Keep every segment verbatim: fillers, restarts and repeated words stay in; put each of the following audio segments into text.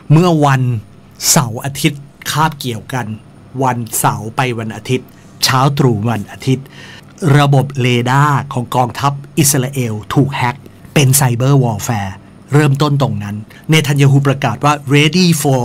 เมื่อวันเสาร์อาทิตย์คาบเกี่ยวกันวันเสาร์ไปวันอาทิตย์เช้าตรู่วันอาทิตย์ระบบเรดาร์ของกองทัพอิสราเอลถูกแฮกเป็นไซเบอร์วอร์แฟร์เริ่มต้นตรงนั้นเนทันยาฮูประกาศว่า ready for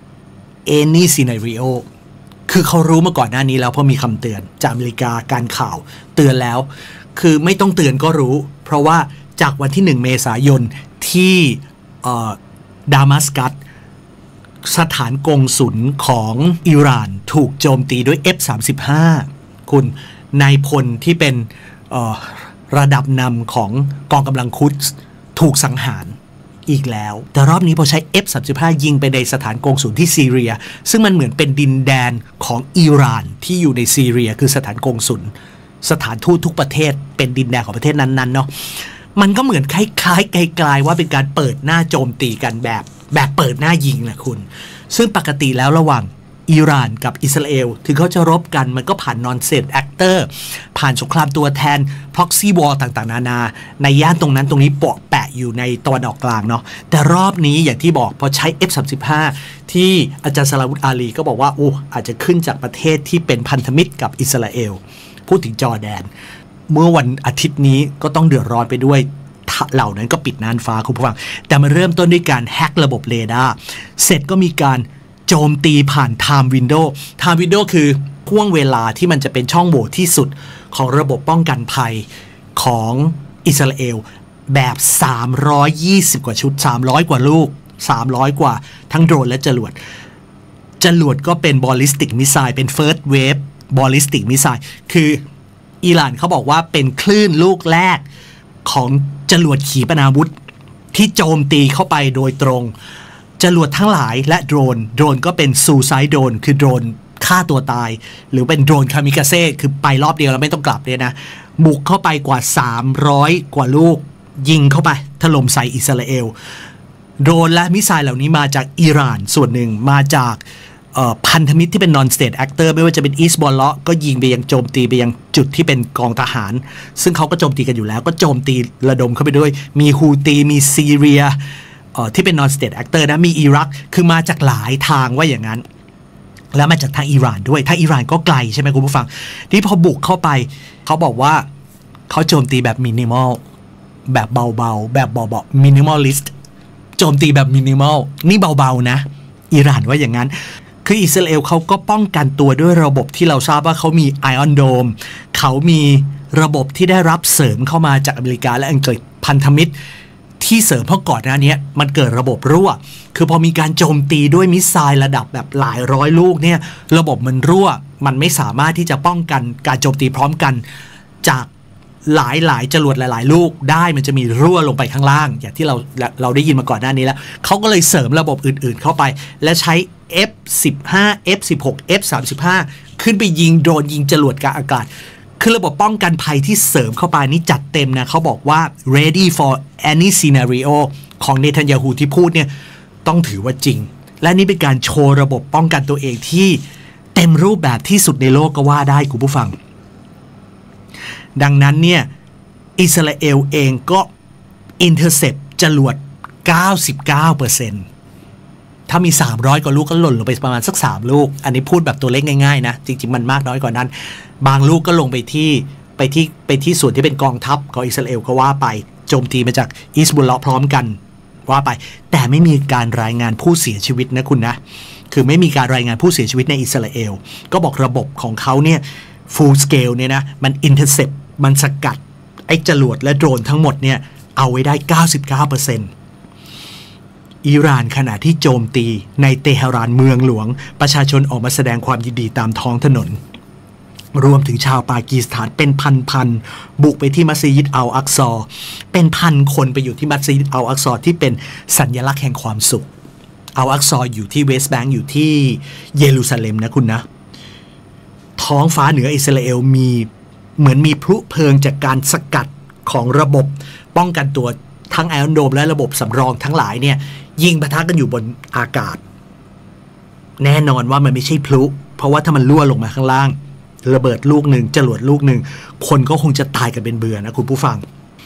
any scenario คือเขารู้มาก่อนหน้านี้แล้วเพราะมีคำเตือนจากอเมริกาการข่าวเตือนแล้วคือไม่ต้องเตือนก็รู้เพราะว่าจากวันที่หนึ่งเมษายนที่ดามัสกัสสถานกงสุลของอิหร่านถูกโจมตีด้วย เอฟ สามสิบห้า คุณนายพลที่เป็นระดับนำของกองกำลังคุดส์ถูกสังหารอีกแล้วแต่รอบนี้พอใช้ เอฟ สามสิบห้า ยิงไปในสถานกงสุลที่ซีเรียซึ่งมันเหมือนเป็นดินแดนของอิหร่านที่อยู่ในซีเรียคือสถานกงสุลสถานทูตทุกประเทศเป็นดินแดนของประเทศนั้นๆเนาะมันก็เหมือนคล้ายๆไกลๆว่าเป็นการเปิดหน้าโจมตีกันแบบแบบเปิดหน้ายิงนะคุณซึ่งปกติแล้วระหว่างอิหร่านกับอิสราเอลถึงเขาจะรบกันมันก็ผ่านนอนเซนแอคเตอร์ผ่านสงครามตัวแทน proxy war ต่างๆนานาในย่านตรงนั้นตรงนี้ปะแปะอยู่ในตะวันออกกลางเนาะแต่รอบนี้อย่างที่บอกพอใช้ เอฟ สามสิบห้า ที่อาจารย์สลาวุธอาลีก็บอกว่าโอ้อาจจะขึ้นจากประเทศที่เป็นพันธมิตรกับอิสราเอลพูดถึงจอร์แดนเมื่อวันอาทิตย์นี้ก็ต้องเดือดร้อนไปด้วยเหล่านั้นก็ปิดน่านฟ้าคุณผู้ฟังแต่มาเริ่มต้นด้วยการแฮกระบบเรดาร์เสร็จก็มีการโจมตีผ่าน Time Window Time Window คือห่วงเวลาที่มันจะเป็นช่องโหว่ที่สุดของระบบป้องกันภัยของอิสราเอลแบบสามร้อยยี่สิบกว่าชุดสามร้อยกว่าลูกสามร้อยกว่าทั้งโดรนและจรวดจรวดก็เป็น Ballistic Missile เป็น First Wave Ballistic Missile คืออิหร่านเขาบอกว่าเป็นคลื่นลูกแรกของจรวดขีปนาวุธที่โจมตีเข้าไปโดยตรงจรวดทั้งหลายและโดรนโดรนก็เป็นซูไซด์โดรนคือโดรนฆ่าตัวตายหรือเป็นโดรนคามิกาเซ่คือไปรอบเดียวแล้วไม่ต้องกลับเลยนะบุกเข้าไปกว่าสามร้อยกว่าลูกยิงเข้าไปถล่มใส่อิสราเอลโดรนและมิสไซล์เหล่านี้มาจากอิหร่านส่วนหนึ่งมาจากพันธมิตรที่เป็น non state actor ไม่ว่าจะเป็นอิสบอลเลาะก็ยิงไปยังโจมตีไปยังจุดที่เป็นกองทหารซึ่งเขาก็โจมตีกันอยู่แล้วก็โจมตีระดมเข้าไปด้วยมีฮูตีมีซีเรียที่เป็น non state actor นะมีอิรักคือมาจากหลายทางว่าอย่างนั้นแล้วมาจากทางอิหร่านด้วยทางอิหร่านก็ไกลใช่ไหมคุณผู้ฟังที่พอบุกเข้าไปเขาบอกว่าเขาโจมตีแบบมินิมอลแบบเบาๆแบบเบาๆมินิมอลลิสต์โจมตีแบบมินิมอลนี่เบาๆนะอิหร่านว่าอย่างนั้นคืออิสราเอลเขาก็ป้องกันตัวด้วยระบบที่เราทราบว่าเขามี Iron Dome เขามีระบบที่ได้รับเสริมเข้ามาจากอเมริกาและอังกฤษพันธมิตรที่เสริมเพราะก่อนหน้านี้มันเกิดระบบรั่วคือพอมีการโจมตีด้วยมิสไซล์ระดับแบบหลายร้อยลูกเนี่ยระบบมันรั่วมันไม่สามารถที่จะป้องกันการโจมตีพร้อมกันจากหลายหลายจรวดหลายๆลูกได้มันจะมีรั่วลงไปข้างล่างอย่างที่เราเราได้ยินมาก่อนหน้านี้แล้วเขาก็เลยเสริมระบบอื่นๆเข้าไปและใช้ เอฟ สิบห้า เอฟ สิบหก เอฟ สามสิบห้า ขึ้นไปยิงโดรนยิงจรวดกลางอากาศคือระบบป้องกันภัยที่เสริมเข้าไปนี่จัดเต็มนะเขาบอกว่า ready for any scenario ของเนทันยาฮูที่พูดเนี่ยต้องถือว่าจริงและนี่เป็นการโชว์ระบบป้องกันตัวเองที่เต็มรูปแบบที่สุดในโลกก็ว่าได้คุณผู้ฟังดังนั้นเนี่ยอิสราเอลเองก็ intercept จรวด เก้าสิบเก้าเปอร์เซ็นต์ ถ้ามีสามร้อยกว่าลูกก็หล่นลงไปประมาณสักสามลูกอันนี้พูดแบบตัวเล็กง่ายๆนะจริงๆมันมากน้อยกว่านั้นบางลูกก็ลงไปที่ไปที่ไปที่ส่วนที่เป็นกองทัพของอิสราเอลก็ว่าไปโจมตีมาจากอิสบุลเลาะห์พร้อมกันว่าไปแต่ไม่มีการรายงานผู้เสียชีวิตนะคุณนะคือไม่มีการรายงานผู้เสียชีวิตในอิสราเอลก็บอกระบบของเขาเนี่ย full scale เนี่ยนะมัน intercept มันสกัดไอ้จรวดและโดรนทั้งหมดเนี่ยเอาไว้ได้ เก้าสิบเก้าเปอร์เซ็นต์ อิหร่านขณะที่โจมตีในเตหะรานเมืองหลวงประชาชนออกมาแสดงความยินดีตามท้องถนนรวมถึงชาวปากีสถานเป็นพันๆบุกไปที่มัสยิดอัลอักซอเป็นพันคนไปอยู่ที่มัสยิดอัลอักซอที่เป็นสัญลักษณ์แห่งความสุขอัลอักซออยู่ที่เวสต์แบงก์อยู่ที่เยรูซาเล็มนะคุณนะท้องฟ้าเหนืออิสราเอลมีเหมือนมีพลุเพลิงจากการสกัดของระบบป้องกันตัวทั้งไอออนโดมและระบบสำรองทั้งหลายเนี่ยยิงปะทะกันอยู่บนอากาศแน่นอนว่ามันไม่ใช่พลุเพราะว่าถ้ามันรั่วลงมาข้างล่างระเบิดลูกหนึ่งจรวดลูกหนึ่งคนก็คงจะตายกันเป็นเบื่อนะคุณผู้ฟัง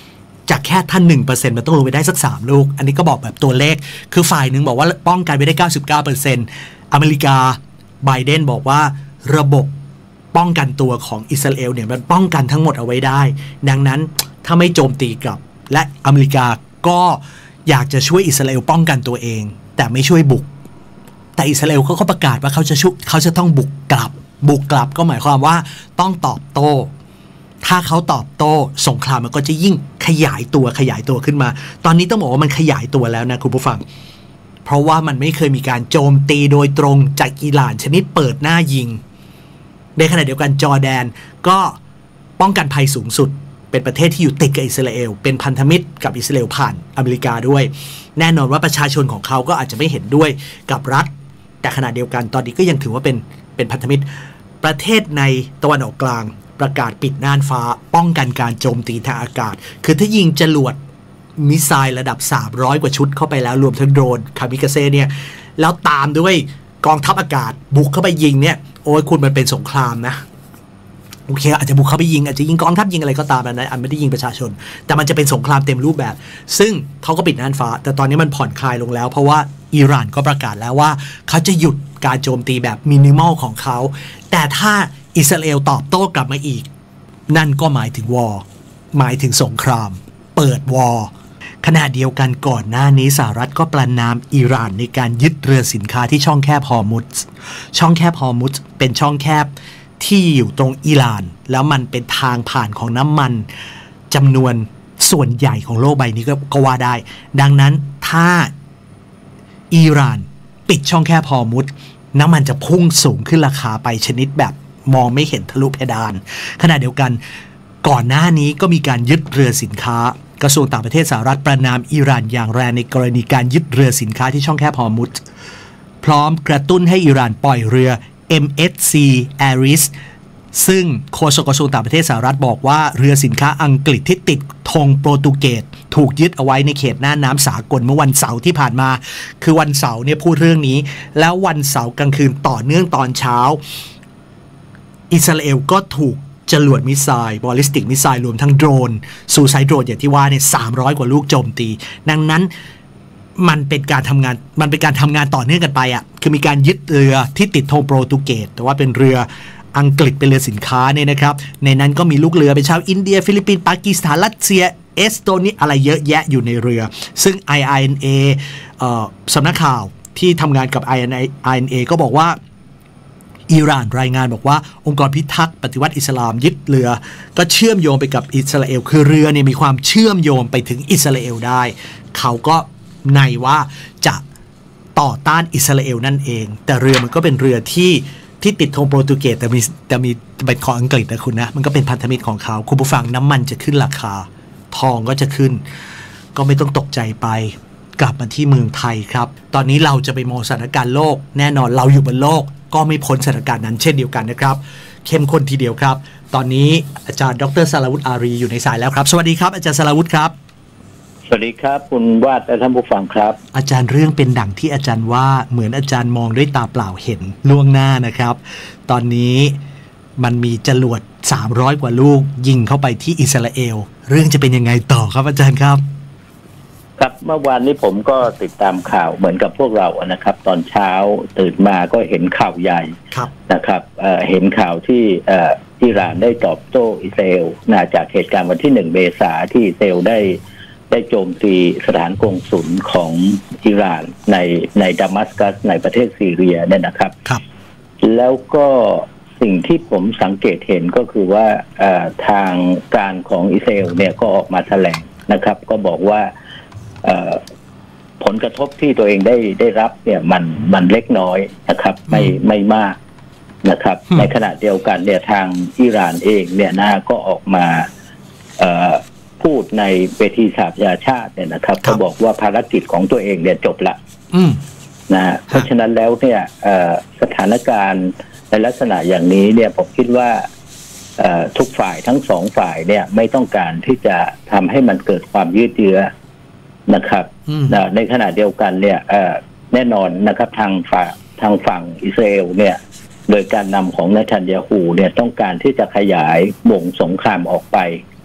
จากแค่ท่านหนึ่งเปอร์เซ็นต์มันต้องลงไปได้สักสามลูกอันนี้ก็บอกแบบตัวเลขคือฝ่ายหนึ่งบอกว่าป้องกันไปได้ เก้าสิบเก้าเปอร์เซ็นต์ อเมริกาไบเดนบอกว่าระบบป้องกันตัวของอิสราเอลเนี่ยมันป้องกันทั้งหมดเอาไว้ได้ดังนั้นถ้าไม่โจมตีกลับและอเมริกาก็อยากจะช่วยอิสราเอลป้องกันตัวเองแต่ไม่ช่วยบุกแต่อิสราเอลเขาก็ประกาศว่าเขาจะชุเขาจะต้องบุกกลับบุกกลับก็หมายความว่าต้องตอบโต้ถ้าเขาตอบโต้สงครามมันก็จะยิ่งขยายตัวขยายตัวขึ้นมาตอนนี้ต้องบอกว่ามันขยายตัวแล้วนะคุณผู้ฟังเพราะว่ามันไม่เคยมีการโจมตีโดยตรงจากอิหร่านชนิดเปิดหน้ายิงในขณะเดียวกันจอร์แดนก็ป้องกันภัยสูงสุดเป็นประเทศที่อยู่ติดกับอิสราเอลเป็นพันธมิตรกับอิสราเอลผ่านอเมริกาด้วยแน่นอนว่าประชาชนของเขาก็อาจจะไม่เห็นด้วยกับรัฐแต่ขณะเดียวกันตอนนี้ก็ยังถือว่าเป็นเป็นพันธมิตรประเทศในตะวันออกกลางประกาศปิดน่านฟ้าป้องกันการโจมตีทางอากาศคือถ้ายิงจรวดมิสไซล์ระดับสามร้อยกว่าชุดเข้าไปแล้วรวมทั้งโดรนคามิกาเซ่เนี่ยแล้วตามด้วยกองทัพอากาศบุกเข้าไปยิงเนี่ยโอ้ยคุณมันเป็นสงครามนะโอเคอาจจะบุกเข้าไปยิงอาจจะยิงกองทัพยิงอะไรก็ตามนะอันไม่ได้ยิงประชาชนแต่มันจะเป็นสงครามเต็มรูปแบบซึ่งเขาก็ปิดน่านฟ้าแต่ตอนนี้มันผ่อนคลายลงแล้วเพราะว่าอิหร่านก็ประกาศแล้วว่าเขาจะหยุดการโจมตีแบบมินิมอลของเขาแต่ถ้าอิสราเอลตอบโต้กลับมาอีกนั่นก็หมายถึงวอร์หมายถึงสงครามเปิดวอร์ขณะเดียวกันก่อนหน้านี้สหรัฐก็ประณามอิหร่านในการยึดเรือสินค้าที่ช่องแคบฮอร์มุซช่องแคบฮอร์มุซเป็นช่องแคบที่อยู่ตรงอิหร่านแล้วมันเป็นทางผ่านของน้ำมันจำนวนส่วนใหญ่ของโลกใบนี้ก็ว่าได้ดังนั้นถ้าอิหร่านปิดช่องแคบฮอร์มุซน้ำมันจะพุ่งสูงขึ้นราคาไปชนิดแบบมองไม่เห็นทะลุเพดานขณะเดียวกันก่อนหน้านี้ก็มีการยึดเรือสินค้ากระทรวงต่างประเทศสหรัฐประณามอิหร่านอย่างแรงในกรณีการยึดเรือสินค้าที่ช่องแคบฮอร์มุซพร้อมกระตุ้นให้อิหร่านปล่อยเรือ เอ็ม เอส ซี Aris ซึ่งโฆษกกระทรวงต่างประเทศสหรัฐบอกว่าเรือสินค้าอังกฤษที่ติดธงโปรตุเกสถูกยึดเอาไว้ในเขตหน้าน้ำสากลเมื่อวันเสาร์ที่ผ่านมาคือวันเสาร์เนี่ยพูดเรื่องนี้แล้ววันเสาร์กลางคืนต่อเนื่องตอนเช้าอิสราเอลก็ถูกจรวดมิสไซล์บอลลิสติกมิสไซล์รวมทั้งโดรนซูไซด์โดรนอย่างที่ว่าเนี่ยสามร้อยกว่าลูกโจมตีดังนั้นมันเป็นการทำงานมันเป็นการทำงานต่อเนื่องกันไปอ่ะคือมีการยึดเรือที่ติดธงโปรตุเกสแต่ว่าเป็นเรืออังกฤษเป็นเรือสินค้าเนี่ยนะครับในนั้นก็มีลูกเรือเป็นชาวอินเดียฟิลิปปินส์ปากีสถานรัสเซียเอสโตเนียอะไรเยอะแยะอยู่ในเรือซึ่ง ไอ เอ็น เอ เอ่อสำนักข่าวที่ทำงานกับ ไอ เอ็น เอ ก็บอกว่าอิหร่านรายงานบอกว่าองค์กรพิทักษ์ปฏิวัติอิสลามยึดเรือก็เชื่อมโยงไปกับอิสราเอลคือเรือเนี่ยมีความเชื่อมโยงไปถึงอิสราเอลได้เขาก็ในว่าจะต่อต้านอิสราเอลนั่นเองแต่เรือมันก็เป็นเรือที่ที่ติดธงโปรตุเกสแต่มีแต่มีเป็นของอังกฤษนะคุณนะมันก็เป็นพันธมิตรของเขาคุณผู้ฟังน้ำมันจะขึ้นราคาทองก็จะขึ้นก็ไม่ต้องตกใจไปกลับมาที่เมืองไทยครับตอนนี้เราจะไปมองสถานการณ์โลกแน่นอนเราอยู่บนโลกก็ไม่พ้นสถานการณ์นั้นเช่นเดียวกันนะครับเข้มข้นทีเดียวครับตอนนี้อาจารย์ดร.สราวุธอารีอยู่ในสายแล้วครับสวัสดีครับอาจารย์สราวุธครับสวัสดีครับคุณวาดและท่านผู้ฟังครับอาจารย์เรื่องเป็นดั่งที่อาจารย์ว่าเหมือนอาจารย์มองด้วยตาเปล่าเห็นล่วงหน้านะครับตอนนี้มันมีจรวดสามร้อยกว่าลูกยิงเข้าไปที่อิสราเอลเรื่องจะเป็นยังไงต่อครับอาจารย์ครับครับเมื่อวานนี้ผมก็ติดตามข่าวเหมือนกับพวกเรานะครับตอนเช้าตื่นมาก็เห็นข่าวใหญ่นะครับเ, เห็นข่าวที่อิหร่านได้ตอบโต้อิสราเอลจากเหตุการณ์วันที่หนึ่งเมษายนที่อิสราเอลได้ได้โจมตีสถานกงสุลของอิหร่านในในดามัสกัสในประเทศซีเรียเนี่ยนะครับแล้วก็สิ่งที่ผมสังเกตเห็นก็คือว่าทางการของอิสราเอลเนี่ยก็ออกมาแถลงนะครับก็บอกว่าผลกระทบที่ตัวเองได้ได้รับเนี่ยมันมันเล็กน้อยนะครับไม่ไม่มากนะครับในขณะเดียวกันเนี่ยทางอิหร่านเองเนี่ยนะก็ออกมาพูดในเวทีสหประชาชาติเนี่ยนะครับเขาบอกว่าภารกิจของตัวเองเนี่ยจบละนะเพราะฉะนั้นแล้วเนี่ยสถานการณ์ในลักษณะอย่างนี้เนี่ยผมคิดว่าทุกฝ่ายทั้งสองฝ่ายเนี่ยไม่ต้องการที่จะทำให้มันเกิดความยืดเยื้อนะครับในขณะเดียวกันเนี่ยแน่นอนนะครับทางฝ่ายทางฝั่งอิสราเอลเนี่ยโดยการนำของเนทันยาฮูเนี่ยต้องการที่จะขยายวงสงครามออกไป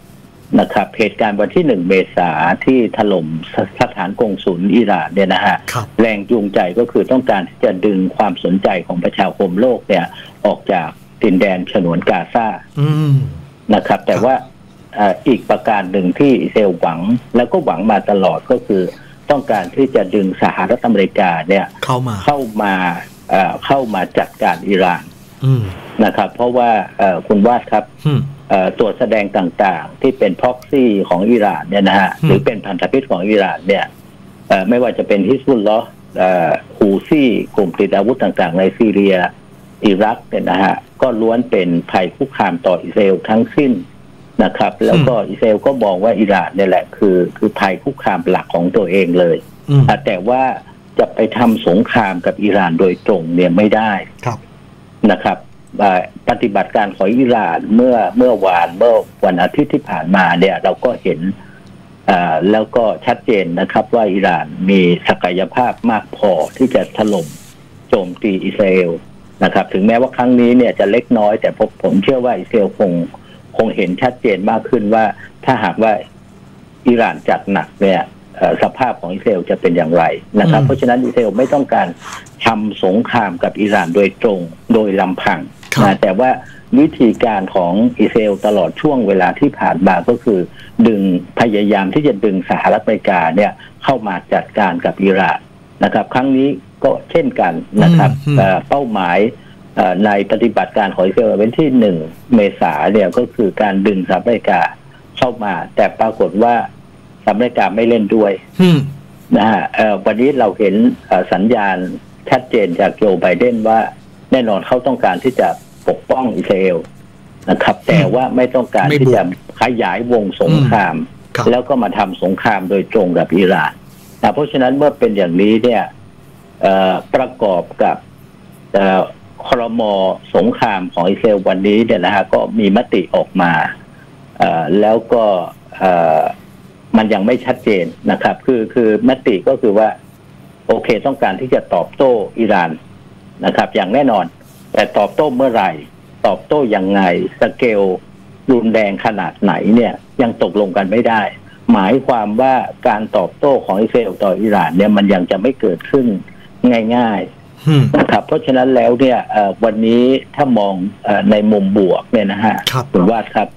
นะครับเหตุการณ์วันที่หนึ่งเมษาที่ถล่มสถานกงสุลอิหร่านเนี่ยนะฮะแรงจูงใจก็คือต้องการที่จะดึงความสนใจของประชาคมโลกเนี่ยออกจากดินแดนฉนวนกาซานะครับแต่ว่าอีกประการหนึ่งที่อิสราเอลหวังแล้วก็หวังมาตลอดก็คือต้องการที่จะดึงสหรัฐอเมริกาเนี่ยเข้ามาเข้ามาเข้ามาจัดการอิหร่านนะครับเพราะว่าคุณวาดครับตัวแสดงต่างๆที่เป็นพ็อกซี่ของอิหร่านเนี่ยนะฮะหรือเป็นพันธมิตรของอิหร่านเนี่ยไม่ว่าจะเป็นฮิซบุลลอห์ฮูซี่กลุ่มติดอาวุธต่างๆในซีเรียอิรักเนี่ยนะฮะก็ล้วนเป็นภัยคุกคามต่ออิสราเอลทั้งสิ้นนะครับแล้วก็อิสราเอลก็มองว่าอิหร่านเนี่ยแหละคือคือภัยคุกคามหลักของตัวเองเลยแต่ว่าจะไปทำสงครามกับอิหร่านโดยตรงเนี่ยไม่ได้นะครับปฏิบัติการของอิหร่านเมื่อเมื่อวานเมื่อวันอาทิตย์ที่ผ่านมาเนี่ยเราก็เห็นแล้วก็ชัดเจนนะครับว่าอิหร่านมีศักยภาพมากพอที่จะถล่มโจมตีอิสราเอลนะครับถึงแม้ว่าครั้งนี้เนี่ยจะเล็กน้อยแต่ผมผมเชื่อว่าอิสราเอลคงคงเห็นชัดเจนมากขึ้นว่าถ้าหากว่าอิหร่านจัดหนักเนี่ยสภาพของอิสราเอลจะเป็นอย่างไรนะครับเพราะฉะนั้นอิสราเอลไม่ต้องการทำสงครามกับอิหร่านโดยตรงโดยลำพังนะแต่ว่าวิธีการของอิสราเอลตลอดช่วงเวลาที่ผ่านมาก็คือดึงพยายามที่จะดึงสหรัฐอเมริกาเนี่ยเข้ามาจัดการกับอิหร่านนะครับครั้งนี้ก็เช่นกันนะครับเป้าหมายในปฏิบัติการของอิสราเอลวันที่หนึ่งเมษายนเนี่ยก็คือการดึงสหรัฐอเมริกาเข้ามาแต่ปรากฏว่าสหรัฐอเมริกาไม่เล่นด้วยนะฮะวันนี้เราเห็นสัญญาณชัดเจนจากโจไบเดนว่าแน่นอนเขาต้องการที่จะปกป้องอิสราเอลนะครับแต่ว่าไม่ต้องการที่จะขยายวงสงครามแล้วก็มาทำสงครามโดยตรงกับอิหร่านนะเพราะฉะนั้นเมื่อเป็นอย่างนี้เนี่ยประกอบกับครม.สงครามของอิสราเอลวันนี้เนี่ยนะฮะก็มีมติออกมาแล้วก็มันยังไม่ชัดเจนนะครับคือคือมติก็คือว่าโอเคต้องการที่จะตอบโต้อิหร่านนะครับอย่างแน่นอนแต่ตอบโต้เมื่อไหร่ตอบโต้ยังไงสเกลรุนแรงขนาดไหนเนี่ยยังตกลงกันไม่ได้หมายความว่าการตอบโต้ของอิสราเอลต่ออิหร่านเนี่ยมันยังจะไม่เกิดขึ้นง่ายๆนะครับเพราะฉะนั้นแล้วเนี่ยวันนี้ถ้ามองในมุมบวกเนี่ยนะฮะคุณวาดครับ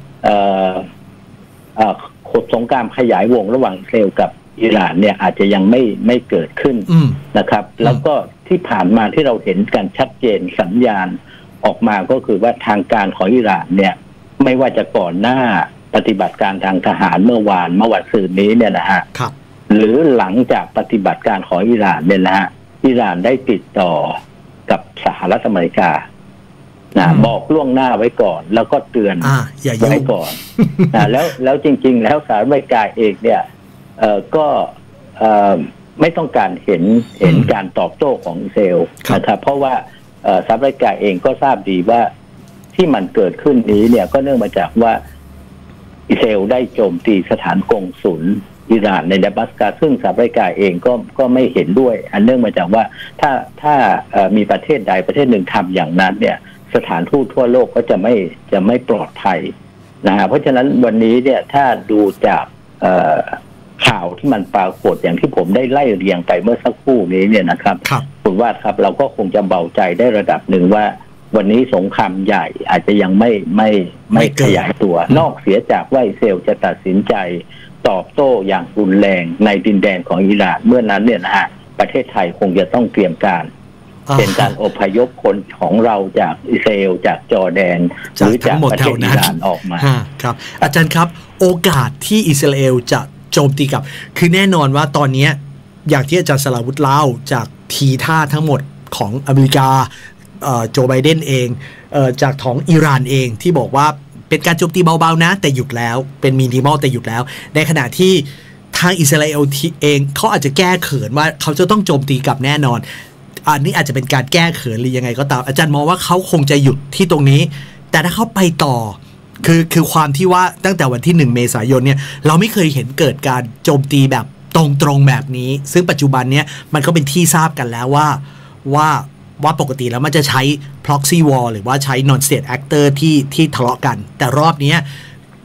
สงครามขยายวงระหว่างอิสราเอลกับอิหร่านเนี่ยอาจจะยังไม่ไม่เกิดขึ้นนะครับแล้วก็ที่ผ่านมาที่เราเห็นกันชัดเจนสัญญาณออกมาก็คือว่าทางการของอิหร่านเนี่ยไม่ว่าจะก่อนหน้าปฏิบัติการทางทหารเมื่อวานเมื่อวันศุกร์นี้เนี่ยนะฮะหรือหลังจากปฏิบัติการของอิหร่านเนี่ยนะฮะอิหร่านได้ติดต่อกับสหรัฐอเมริกานะบอกล่วงหน้าไว้ก่อนแล้วก็เตือนไว้ก่อนนะแล้วแล้วจริงๆแล้วสหรัฐอเมริกาเองเนี่ยเอ่อก็เอ่อไม่ต้องการเห็นเห็นการตอบโต้ของอิสราเอลนะครับเพราะว่าสหรัฐอเมริกาเองก็ทราบดีว่าที่มันเกิดขึ้นนี้เนี่ยก็เนื่องมาจากว่าอิสราเอลได้โจมตีสถานกงสุลอิหร่านในดามัสกัสซึ่งสหรัฐอเมริกาเองก็ก็ไม่เห็นด้วยอันเนื่องมาจากว่าถ้าถ้ามีประเทศใดประเทศหนึ่งทำอย่างนั้นเนี่ยสถานทูตทั่วโลกก็จะไม่จะไม่ปลอดภัยนะฮะเพราะฉะนั้นวันนี้เนี่ยถ้าดูจากข่าวที่มันปรากฏอย่างที่ผมได้ไล่เรียงไปเมื่อสักครู่นี้เนี่ยนะครับคุณว่าครับเราก็คงจะเบาใจได้ระดับหนึ่งว่าวันนี้สงครามใหญ่อาจจะยังไม่ไม่ไม่ขยายตัวนอกเสียจากว่าอิสราเอลจะตัดสินใจตอบโต้อย่างรุนแรงในดินแดนของอิหร่านเมื่อนั้นเนี่ยนะฮะประเทศไทยคงจะต้องเตรียมการเป็นการอพยพคนของเราจากอิสราเอลจากจอร์แดนหรือจากประเทศอิหร่านออกมาครับอาจารย์ครับโอกาสที่อิสราเอลจะโจมตีกับคือแน่นอนว่าตอนนี้อย่างที่อาจารย์สราวุธเล่าจากทีท่าทั้งหมดของอเมริกาโจไบเดนเองจากของอิหร่านเองที่บอกว่าเป็นการโจมตีเบาๆนะแต่หยุดแล้วเป็นมินิมอลแต่หยุดแล้วในขณะที่ทางอิสราเอลเองเขาอาจจะแก้เขินว่าเขาจะต้องโจมตีกลับแน่นอนอันนี้อาจจะเป็นการแก้เขินหรือยังไงก็ตามอาจารย์มองว่าเขาคงจะหยุดที่ตรงนี้แต่ถ้าเขาไปต่อคือคือความที่ว่าตั้งแต่วันที่หนึ่งเมษายนเนี่ยเราไม่เคยเห็นเกิดการโจมตีแบบตรงๆแบบนี้ซึ่งปัจจุบันเนี้ยมันก็เป็นที่ทราบกันแล้วว่าว่าว่าปกติแล้วมันจะใช้ proxy war หรือว่าใช้ non state actor ที่ที่ทะเลาะกันแต่รอบนี้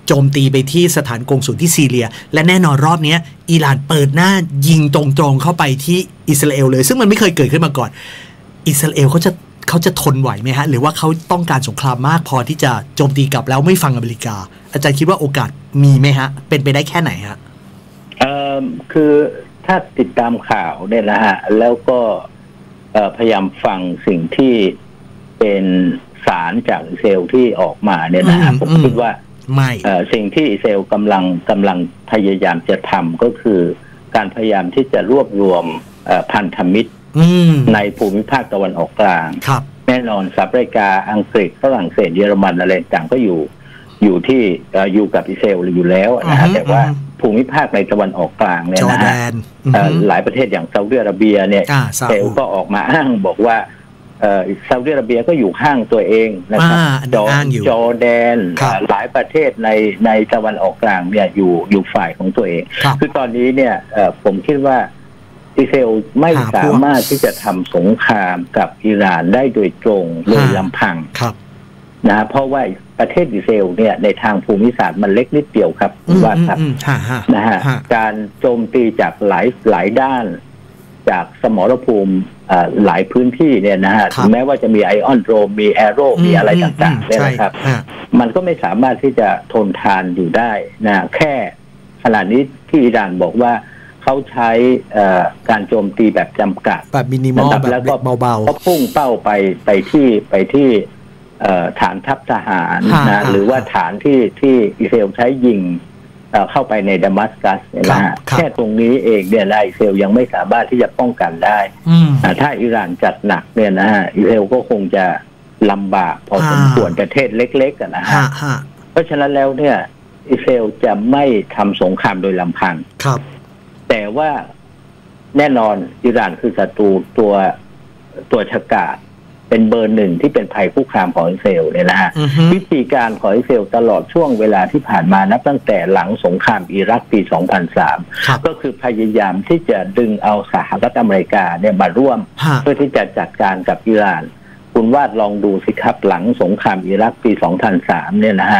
โจมตีไปที่สถานกงสุลที่ซีเรียและแน่นอนรอบนี้อิหร่านเปิดหน้ายิงตรงๆเข้าไปที่อิสราเอลเลยซึ่งมันไม่เคยเกิดขึ้นมาก่อนอิสราเอลเขาจะเขาจะทนไหวไหมฮะหรือว่าเขาต้องการสงครามมากพอที่จะโจมตีกลับแล้วไม่ฟังอเมริกาอาจารย์คิดว่าโอกาสมีไหมฮะเป็นไปได้แค่ไหนฮะเอ่อคือถ้าติดตามข่าวเนี่ยนะฮะแล้วก็พยายามฟังสิ่งที่เป็นสารจากอิสราเอลที่ออกมาเนี่ยนะฮะผมคิดว่าไม่สิ่งที่อิสราเอลกำลังกำลังพยายามจะทำก็คือการพยายามที่จะรวบรวมพันธมิตรในภูมิภาคตะวันออกกลางแน่นอนสหรัฐอเมริกาอังกฤษฝรั่งเศสเยอรมันอะไรต่างก็อยู่อยู่ที่อยู่กับอิสราเอลอยู่แล้วนะฮะแต่ว่าภูมิภาคในตะวันออกกลางเนี่ยนะฮะหลายประเทศอย่างซาอุดิอาระเบียเนี่ยอิสราเอลก็ออกมาอ้างบอกว่าซาอุดิอาระเบียก็อยู่ห้างตัวเองนะครับจอร์แดนหลายประเทศในในตะวันออกกลางเนี่ยอยู่อยู่ฝ่ายของตัวเองคือตอนนี้เนี่ยผมคิดว่าอิสราเอลไม่สามารถที่จะทำสงครามกับอิหร่านได้โดยตรงโดยลำพังนะเพราะว่าประเทศอิสราเอลเนี่ยในทางภูมิศาสตร์มันเล็กนิดเดียวครับว่าครับนะฮะการโจมตีจากหลายหลายด้านจากสมรภูมิหลายพื้นที่เนี่ยนะฮะถึงแม้ว่าจะมีไอออนโดรมมีแอโร่มีอะไรต่างๆเนี่ยนะครับมันก็ไม่สามารถที่จะทนทานอยู่ได้นะแค่ขณะนี้ที่อิหร่านบอกว่าเขาใช้การโจมตีแบบจำกัดแบบมินิมอลแบบเบาๆเขาพุ่งเป้าไปไปที่ไปที่ฐานทัพทหารนะหรือว่าฐานที่ที่อิสราเอลใช้ยิงเข้าไปในดามัสกัสเนี่ยนะฮะแค่ตรงนี้เองเนี่ยอิสราเอลยังไม่สามารถที่จะป้องกันได้ถ้าอิหร่านจัดหนักเนี่ยนะฮะอิสราเอลก็คงจะลำบากพอสมควรประเทศเล็กๆนะฮะเพราะฉะนั้นแล้วเนี่ยอิสราเอลจะไม่ทำสงครามโดยลำพังแต่ว่าแน่นอนอิหร่านคือศัตรูตัวตัวฉกาจเป็นเบอร์หนึ่งที่เป็นภัยคุกคามของอิสราเอลเนี่ยนะฮะวิธีการของอิสราเอลตลอดช่วงเวลาที่ผ่านมานับตั้งแต่หลังสงครามอิรักปี สองพันสาม ก็คือพยายามที่จะดึงเอาสหรัฐอเมริกาเนี่ยมาร่วมเพื่อที่จะจัดการกับอิหร่านคุณวาดลองดูสิครับหลังสงครามอิรักปี สองพันสาม เนี่ยนะฮะ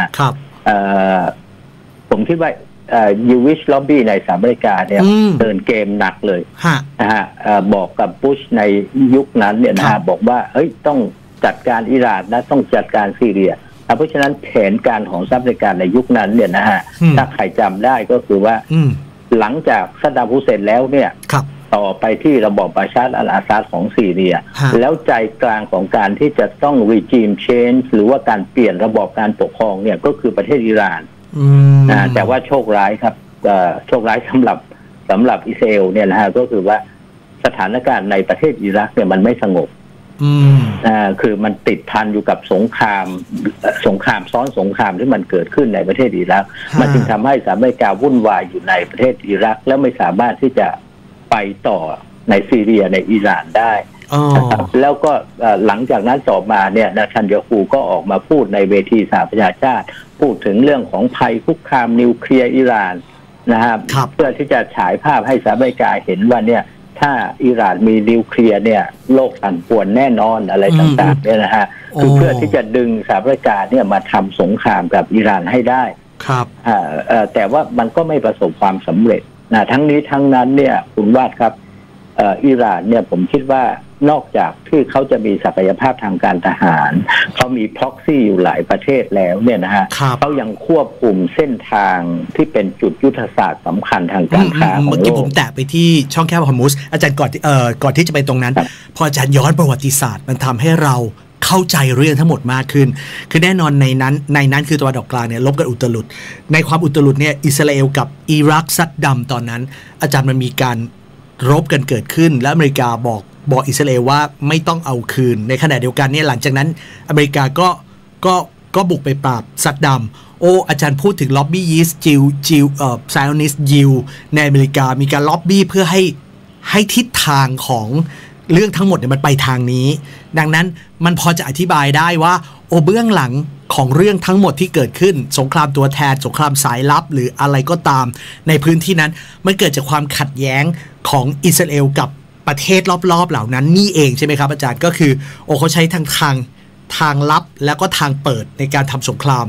ผมคิดว่ายูวิชล็อบบี้ในสหรัฐอเมริกาเนี่ยเดินเกมหนักเลยนะฮะบอกกับบุชในยุคนั้นเนี่ยนะฮะบอกว่าเฮ้ยต้องจัดการอิหร่านนะต้องจัดการซีเรียเพราะฉะนั้นแผนการของสหรัฐอเมริกาในยุคนั้นเนี่ยนะฮะถ้าใครจำได้ก็คือว่าหลังจากซัดดัม ฮุสเซนแล้วเนี่ยต่อไปที่ระบอบบัชาร์ อัล อาซัดของซีเรียแล้วใจกลางของการที่จะต้อง regime change หรือว่าการเปลี่ยนระบอบการปกครองเนี่ยก็คือประเทศอิหร่านแต่ว่าโชคร้ายครับโชคร้ายสำหรับสำหรับอิสราเอลเนี่ยนะฮะก็คือว่าสถานการณ์ในประเทศอิรักเนี่ยมันไม่สงบอ่าคือมันติดพันอยู่กับสงครามสงครามซ้อนสงครามที่มันเกิดขึ้นในประเทศอิรักมันจึงทำให้สหรัฐอเมริกาวุ่นวายอยู่ในประเทศอิรักแล้วไม่สามารถที่จะไปต่อในซีเรียในอิหร่านได้นะครับแล้วก็หลังจากนั้นต่อมาเนี่ยนาทันยาฮูก็ออกมาพูดในเวทีสหประชาชาติพูดถึงเรื่องของภัยคุกคามนิวเคลียร์อิหร่านนะครับเพื่อที่จะฉายภาพให้สหรัฐอเมริกาเห็นว่าเนี่ยถ้าอิหร่านมีนิวเคลียร์เนี่ยโลกปั่นป่วนแน่นอนอะไรต่างๆเนี่ยนะฮะคือเพื่อที่จะดึงสหรัฐอเมริกาเนี่ยมาทำสงครามกับอิหร่านให้ได้ครับแต่ว่ามันก็ไม่ประสบความสำเร็จนะทั้งนี้ทั้งนั้นเนี่ยคุณวาดครับอิหร่านเนี่ยผมคิดว่านอกจากที่เขาจะมีศักยภาพทางการทหารเขามีพ็อกซี่อยู่หลายประเทศแล้วเนี่ยนะฮะเขายังควบคุมเส้นทางที่เป็นจุดยุทธศาสตร์สำคัญทางการค้าของโลกเมื่อกี้ผมแตะไปที่ช่องแคบฮอร์มุสอาจารย์ก่อนเอ่อก่อนที่จะไปตรงนั้นพออาจารย์ย้อนประวัติศาสตร์มันทำให้เราเข้าใจเรื่องทั้งหมดมากขึ้นคือแน่นอนในนั้นในนั้นคือตะวันออกกลางเนี่ยลบกันอุตลุดในความอุตลุดเนี่ยอิสราเอลกับอิรักซัดดัมตอนนั้นอาจารย์มันมีการรบกันเกิดขึ้นและอเมริกาบอกบอกอิสราเอลว่าไม่ต้องเอาคืนในขณะเดียวกันเนี่ยหลังจากนั้นอเมริกาก็ก็ก็บุกไปปราบซัดดัมโอ้อาจารย์พูดถึงล็อบบี้ยิสจิวจิวเอ่อไซออนิสต์ยิวในอเมริกามีการล็อบบี้เพื่อให้ให้ทิศทางของเรื่องทั้งหมดเนี่ยมันไปทางนี้ดังนั้นมันพอจะอธิบายได้ว่าโอ้เบื้องหลังของเรื่องทั้งหมดที่เกิดขึ้นสงครามตัวแทนสงครามสายลับหรืออะไรก็ตามในพื้นที่นั้นมันเกิดจากความขัดแย้งของอิสราเอลกับประเทศรอบๆเหล่านั้นนี่เองใช่ไหมครับอาจารย์ก็คือโอ้เขาใช้ทางทางทางลับแล้วก็ทางเปิดในการทำสงคราม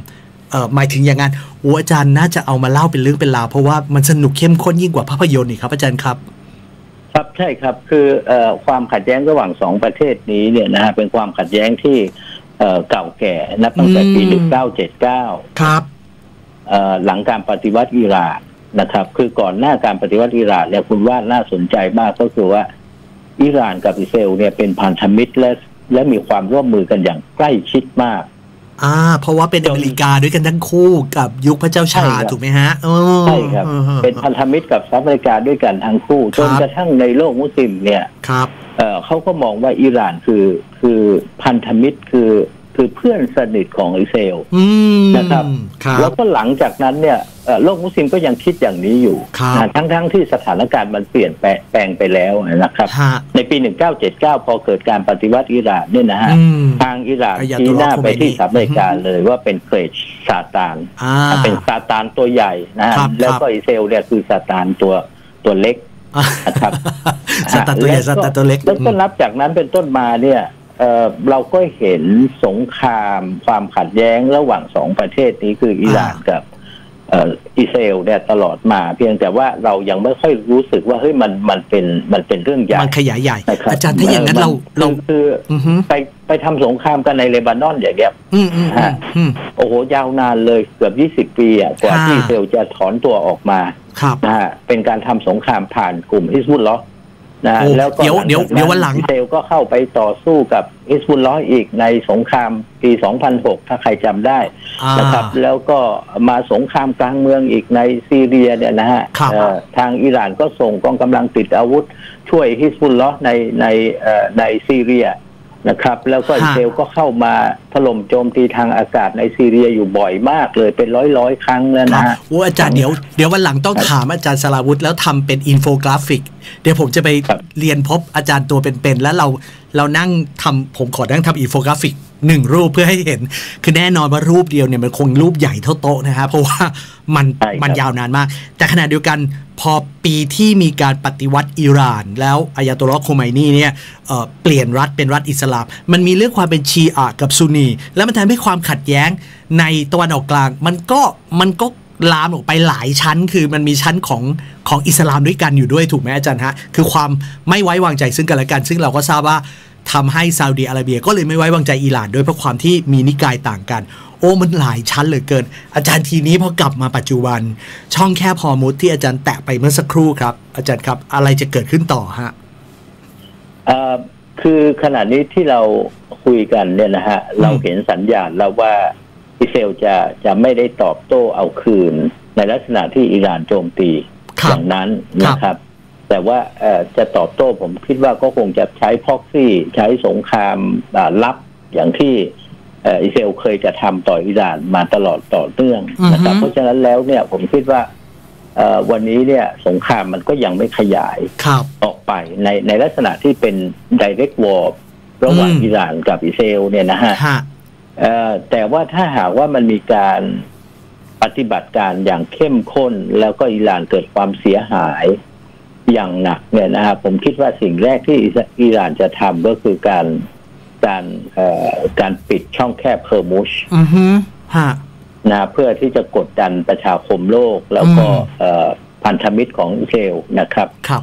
เอ่อหมายถึงอย่างนั้นโอ้อาจารย์น่าจะเอามาเล่าเป็นเรื่องเป็นราวเพราะว่ามันสนุกเข้มข้นยิ่งกว่าภาพยนตร์อีกครับอาจารย์ครับครับใช่ครับคือเอ่อความขัดแย้งระหว่างสองประเทศนี้เนี่ยนะฮะเป็นความขัดแย้งที่เอ่อเก่าแก่นับตั้งแต่ปีหนึ่งเก้าเจ็ดเก้าครับเอ่อหลังการปฏิวัติอิหร่านนะครับคือก่อนหน้าการปฏิวัติอิหร่านเนี่ยคุณว่าน่าสนใจมากก็คือว่าอิหร่านกับอิสราเอลเนี่ยเป็นพันธมิตรและและมีความร่วมมือกันอย่างใกล้ชิดมากอ่าเพราะว่าเป็นอเมริกาด้วยกันทั้งคู่กับยุคพระเจ้าชาถูกไหมฮะใช่ครับเป็นพันธมิตรกับสหรัฐอเมริกาด้วยกันทั้งคู่จนกระทั่งในโลกมุสลิมเนี่ยครับเอ่อเขาก็มองว่าอิหร่านคือคือพันธมิตรคือคือเพื่อนสนิทของอิสราเอลนะครับแล้วก็หลังจากนั้นเนี่ยโลกมุสลิมก็ยังคิดอย่างนี้อยู่ทั้งๆ ท, ที่สถานการณ์มันเปลี่ยนแปลงไปแล้วนะครับในปีหนึ่งเก้าเจ็ดเก้าพอเกิดการปฏิวัติอิหร่านเนี่ยนะฮะทางอิหร่านชี้หน้าไปที่สหรัฐอเมริกาเลยว่าเป็นเกรดซาตานเป็นซาตานตัวใหญ่นะฮะแล้วก็อิสราเอลเนี่ยคือซาตานตัวตัวเล็กนะครับซาตานตัวใหญ่ซาตานตัวเล็กแล้วก็นับจากนั้นเป็นต้นมาเนี่ยเอ่อเราก็เห็นสงครามความขัดแย้งระหว่างสองประเทศนี้คืออิหร่านกับเอ่ออิสราเอลเนี่ยตลอดมาเพียงแต่ว่าเรายังไม่ค่อยรู้สึกว่าเฮ้ยมันมันเป็นมันเป็นเรื่องใหญ่มันขยายใหญ่อาจารย์ถ้าอย่างนั้นเราเราคือไปไปทำสงครามกันในเลบานอนอย่างเงี้ยฮะโอ้โหยาวนานเลยเกือบยี่สิบปีอ่ะกว่าที่อิสราเอลจะถอนตัวออกมานะฮะเป็นการทำสงครามผ่านกลุ่มฮิซบุลลอฮ์นะแล้วก็เดี๋ยวเดี๋ยวเดี๋ยววันหลังอิสราเอลก็เข้าไปต่อสู้กับฮิซบุลลอฮ์อีกในสงครามปีสองพันหกถ้าใครจำได้นะครับแล้วก็มาสงครามกลางเมืองอีกในซีเรียเนี่ยนะฮะทางอิหร่านก็ส่งกองกำลังติดอาวุธช่วยฮิซบุลลอฮ์ในในในซีเรียนะครับแล้วก็อิสราเอลก็เข้ามาถล่มโจมตีทางอากาศในซีเรียอยู่บ่อยมากเลยเป็นร้อยร้อยครั้งแล้วนะโอ้อาจารย์เดี๋ยวเดี๋ยววันหลังต้องถามอาจารย์สราวุธแล้วทำเป็นอินโฟกราฟิกเดี๋ยวผมจะไปเรียนพบอาจารย์ตัวเป็นๆแล้วเราเรานั่งทำผมขอนั่งทำอินโฟกราฟิกหนึ่งรูปเพื่อให้เห็นคือแน่นอนว่ารูปเดียวเนี่ยมันคงรูปใหญ่เท่าโต๊ะนะฮะเพราะว่ามันมันยาวนานมากแต่ขณะเดียวกันพอปีที่มีการปฏิวัติอิหร่านแล้วอายาตุลลอฮ์โคไมนีเนี่ยเอ่อเปลี่ยนรัฐเป็นรัฐอิสลามมันมีเรื่องความเป็นชีอะห์กับซุนนีแล้วมันทำให้ความขัดแย้งในตะวันออกกลางมันก็มันก็ลามออกไปหลายชั้นคือมันมีชั้นของของอิสลามด้วยกันอยู่ด้วยถูกไหมอาจารย์ฮะคือความไม่ไว้วางใจซึ่งกันและกันซึ่งเราก็ทราบว่าทำให้ซาอุดีอาระเบียก็เลยไม่ไว้วางใจอิหร่านด้วยเพราะความที่มีนิกายต่างกันโอ้มันหลายชั้นเหลือเกินอาจารย์ทีนี้พอกลับมาปัจจุบันช่องแคบฮอร์มุสที่อาจารย์แตะไปเมื่อสักครู่ครับอาจารย์ครับอะไรจะเกิดขึ้นต่อฮะเอ่อคือขณะนี้ที่เราคุยกันเนี่ยนะฮะเราเห็นสัญญาณแล้วว่าอิสราเอลจะจะไม่ได้ตอบโต้เอาคืนในลักษณะที่อิหร่านโจมตีอย่างนั้นนะครับแต่ว่าจะตอบโต้ผมคิดว่าก็คงจะใช้พ็อกซี่ใช้สงครามลับอย่างที่อิสราเอลเคยจะทำต่ออิหร่านมาตลอดต่อเนื่องนะครับเพราะฉะนั้นแล้วเนี่ยผมคิดว่าวันนี้เนี่ยสงครามมันก็ยังไม่ขยายออกไปในในลักษณะที่เป็น direct war ระหว่างอิหร่านกับอิสราเอลเนี่ยนะฮะแต่ว่าถ้าหากว่ามันมีการปฏิบัติการอย่างเข้มข้นแล้วก็อิหร่านเกิดความเสียหายอย่างหนักเนี่ยนะครับผมคิดว่าสิ่งแรกที่อิหร่านจะทำก็คือการการการปิดช่องแคบเฮอร์มุชนะเพื่อที่จะกดดันประชาคมโลกแล้วก็พันธมิตรของอิสราเอลนะครับ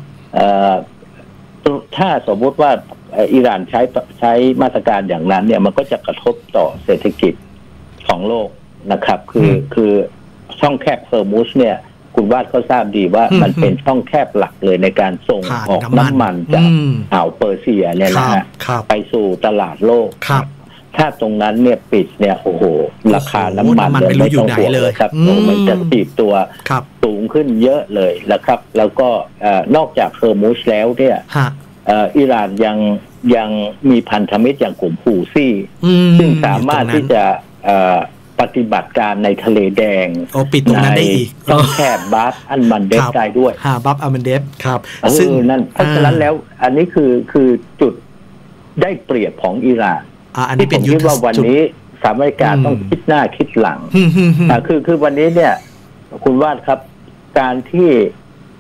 ถ้าสมมติว่าอิหร่านใช้ใช้มาตรการอย่างนั้นเนี่ยมันก็จะกระทบต่อเศรษฐกิจของโลกนะครับคือคือช่องแคบเฮอร์มุชเนี่ยคุณวาดเขาทราบดีว่ามันเป็นช่องแคบหลักเลยในการส่งออกน้ำมันจากอ่าวเปอร์เซียเนี่ยนะฮะไปสู่ตลาดโลกถ้าตรงนั้นเนี่ยปิดเนี่ยโอ้โหราคาน้ำมันเนี่ยไม่ต้องห่วงเลยครับมันจะตีบตัวสูงขึ้นเยอะเลยแล้วครับแล้วก็นอกจากเฮอร์มุชแล้วเนี่ยอิหร่านยังยังมีพันธมิตรอย่างกลุ่มฮูซี่ซึ่งสามารถที่จะปฏิบัติการในทะเลแดงปิดตรงนั้นได้อีกต้องแคบบาฟอันมันเดฟได้ด้วยฮะบาฟอันมันเดฟครับซึ่งนั่นเพราะฉะนั้นแล้วอันนี้คือคือจุดได้เปรียบของอิหร่านที่ผมคิดว่าวันนี้สหรัฐอเมริกาต้องคิดหน้าคิดหลังคือคือวันนี้เนี่ยคุณวาดครับการที่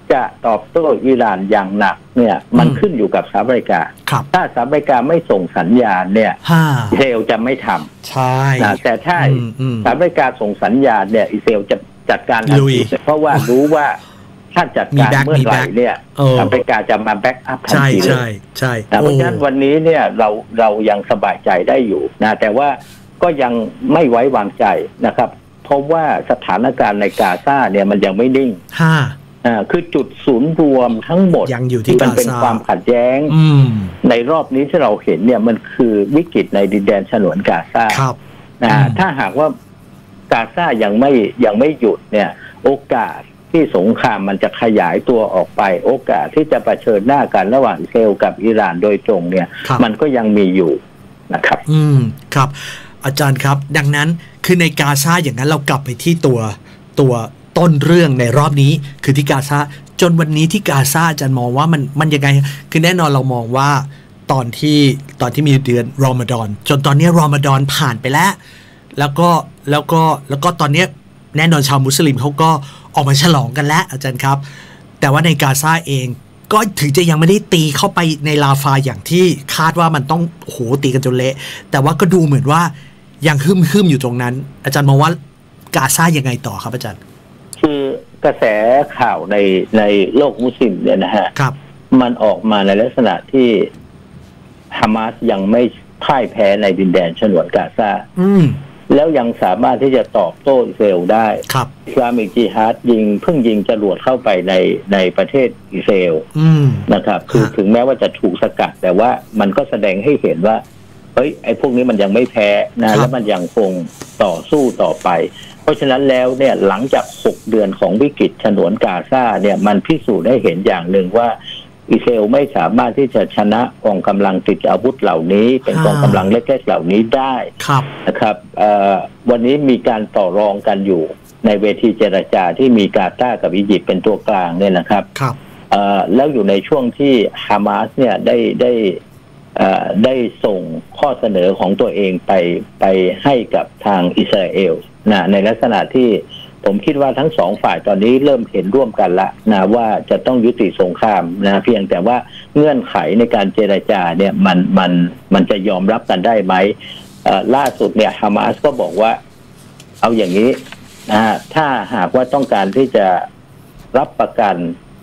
จะตอบโต้อิหร่านอย่างหนักเนี่ยมันขึ้นอยู่กับสหรัฐอเมริกาถ้าสหรัฐอเมริกาไม่ส่งสัญญาณเนี่ยอิสราเอลจะไม่ทำใช่แต่ถ้าสหรัฐอเมริกาส่งสัญญาณเนี่ยอิสราเอลจะจัดการทันทีเพราะว่ารู้ว่าถ้าจัดการเมื่อไหร่เนี่ยอเมริกาจะมาแบ็กอัพทันทีเลยใช่ใช่เพราะฉะนั้นวันนี้เนี่ยเราเรายังสบายใจได้อยู่นะแต่ว่าก็ยังไม่ไว้วางใจนะครับเพราะว่าสถานการณ์ในกาซาเนี่ยมันยังไม่นิ่งอ่าคือจุดศูนย์รวมทั้งหมดยังอยู่ที่มันเป็นความขัดแย้งในรอบนี้ที่เราเห็นเนี่ยมันคือวิกฤตในดินแดนฉนวนกาซานะถ้าหากว่ากาซายังไม่ยังไม่หยุดเนี่ยโอกาสที่สงครามมันจะขยายตัวออกไปโอกาสที่จะเผชิญหน้ากันระหว่างอิสราเอลกับอิหร่านโดยตรงเนี่ยมันก็ยังมีอยู่นะครับอืมครับอาจารย์ครับดังนั้นคือในกาซาอย่างนั้นเรากลับไปที่ตัวตัวต้นเรื่องในรอบนี้คือที่กาซาจนวันนี้ที่กาซาอาจารย์มองว่ามันมันยังไงคือแน่นอนเรามองว่าตอนที่ตอนที่มีเดือนรอมฎอนจนตอนนี้รอมฎอนผ่านไปแล้วแล้วก็แล้วก็แล้วก็ตอนนี้แน่นอนชาวมุสลิมเขาก็ออกมาฉลองกันแล้วอาจารย์ครับแต่ว่าในกาซาเองก็ถึงจะยังไม่ได้ตีเข้าไปในลาฟาอย่างที่คาดว่ามันต้องโหตีกันจนเละแต่ว่าก็ดูเหมือนว่ายังฮึ่มฮึ่มอยู่ตรงนั้นอาจารย์มองว่ากาซายังไงต่อครับอาจารย์คือกระแสข่าวในในโลกมุสลิมเนี่ยนะฮะครับมันออกมาในลักษณะที่ฮามาสยังไม่พ่ายแพ้ในดินแดนฉนวนกาซาอืมแล้วยังสามารถที่จะตอบโต้อิสราเอลได้อิสลามิกจิฮาดยิงเพิ่งยิงจรวดเข้าไปในในประเทศอิสราเอลนะครับคือถึงแม้ว่าจะถูกสกัดแต่ว่ามันก็แสดงให้เห็นว่าเฮ้ยไอ้พวกนี้มันยังไม่แพ้นะแล้วมันยังคงต่อสู้ต่อไปเพราะฉะนั้นแล้วเนี่ยหลังจากหกเดือนของวิกฤตฉนวนกาซาเนี่ยมันพิสูจน์ให้เห็นอย่างหนึ่งว่าอิสราเอลไม่สามารถที่จะชนะกองกำลังติดอาวุธเหล่านี้เป็นกองกำลังเล็กๆเหล่านี้ได้นะครับวันนี้มีการต่อรองกันอยู่ในเวทีเจรจาที่มีกาตาร์กับอียิปต์เป็นตัวกลางเนี่ยนะครับแล้วอยู่ในช่วงที่ฮามาสเนี่ยได้ได้ได้ส่งข้อเสนอของตัวเองไปไปให้กับทางอิสราเอลนะในลักษณะที่ผมคิดว่าทั้งสองฝ่ายตอนนี้เริ่มเห็นร่วมกันละนะว่าจะต้องยุติสงครามนะเพียงแต่ว่าเงื่อนไขในการเจรจาเนี่ยมันมันมันจะยอมรับกันได้ไหมล่าสุดเนี่ยฮามาสก็บอกว่าเอาอย่างนี้นะถ้าหากว่าต้องการที่จะรับประกัน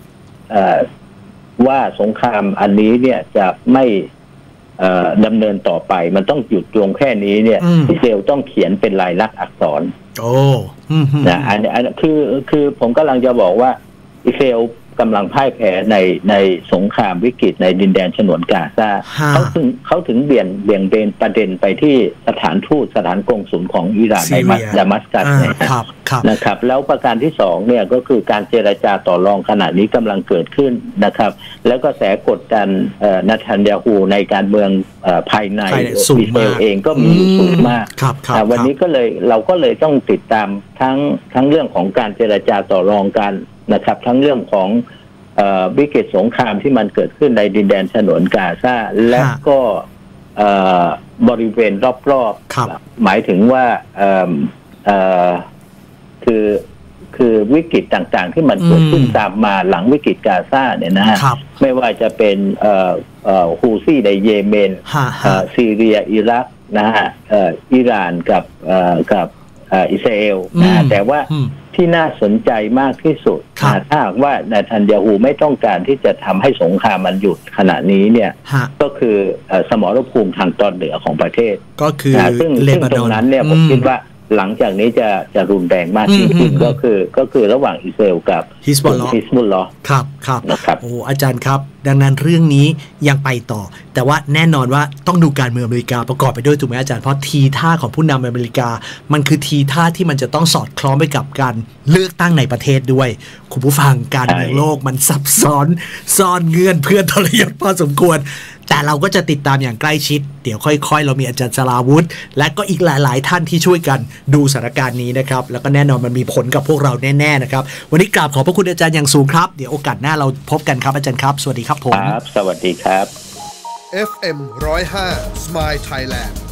ว่าสงครามอันนี้เนี่ยจะไม่ดำเนินต่อไปมันต้องหยุดลงแค่นี้เนี่ยอิสราเอลต้องเขียนเป็นลายลักษณ์อักษรโอ้นะอันนี้อันคือคือผมกำลังจะบอกว่าอิสราเอลกำลังพ่ายแพ้ในในสงครามวิกฤตในดินแดนฉนวนกาซาเขาถึงเขาถึงเบี่ยงเบี่ยงเบนประเด็นไปที่สถานทูตสถานกงสุลของอิหร่านในดามัสกัสนะครับแล้วประการที่สองเนี่ยก็คือการเจรจาต่อรองขณะนี้กำลังเกิดขึ้นนะครับแล้วก็แสกดดันนัทันยาฮูในการเมืองภายในอิสราเอลเองก็มีสูงมากวันนี้ก็เลยเราก็เลยต้องติดตามทั้งทั้งเรื่องของการเจรจาต่อรองกันนะครับทั้งเรื่องของวิกฤตสงครามที่มันเกิดขึ้นในดินแดนฉนวนกาซาและก็บริเวณรอบๆหมายถึงว่าคือคือวิกฤตต่างๆที่มันเกิดขึ้นตามมาหลังวิกฤตกาซาเนี่ยนะฮะไม่ว่าจะเป็นฮูซี่ในเยเมนซีเรียอิรักนะฮะอิหร่านกับกับอิสราเอลนะแต่ว่าที่น่าสนใจมากที่สุดถ้าหากว่าเนทันยาฮูไม่ต้องการที่จะทำให้สงครามมันหยุดขณะนี้เนี่ยก็คือสมรภูมิทางตอนเหนือของประเทศก็คือซึ่งซึ่งตรงนั้นเนี่ยผมคิดว่าหลังจากนี้จะจะรุนแรงมากยิ่งขึ้นก็คือก็คือระหว่างอิสราเอลกับฮิสบอลลอห์ฮิสบุลลอห์ครับครับนะครับโอ้อาจารย์ครับดังนั้นเรื่องนี้ยังไปต่อแต่ว่าแน่นอนว่าต้องดูการเมืองอเมริกาประกอบไปด้วยถูกไหมอาจารย์เพราะทีท่าของผู้นำอเมริกามันคือทีท่าที่มันจะต้องสอดคล้องไปกับการเลือกตั้งในประเทศด้วยคุณผู้ฟังการเมืองโลกมันซับซ้อนซ่อนเงื่อนเพื่อนทรยศพอสมควรแต่เราก็จะติดตามอย่างใกล้ชิดเดี๋ยวค่อยๆเรามีอาจารย์สราวุธและก็อีกหลายๆท่านที่ช่วยกันดูสถานการณ์นี้นะครับแล้วก็แน่นอนมันมีผลกับพวกเราแน่ๆนะครับวันนี้กราบขอบพระคุณอาจารย์อย่างสูงครับเดี๋ยวโอกาสหน้าเราพบกันครับอาจารย์ครับสวัสดีครับผมครับสวัสดีครับเอฟ เอ็ม หนึ่งศูนย์ห้า Smile Thailand